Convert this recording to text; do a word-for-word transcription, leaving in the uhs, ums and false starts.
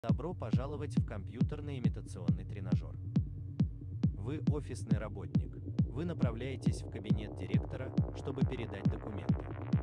Добро пожаловать в компьютерный имитационный тренажер. Вы офисный работник. Вы направляетесь в кабинет директора, чтобы передать документы.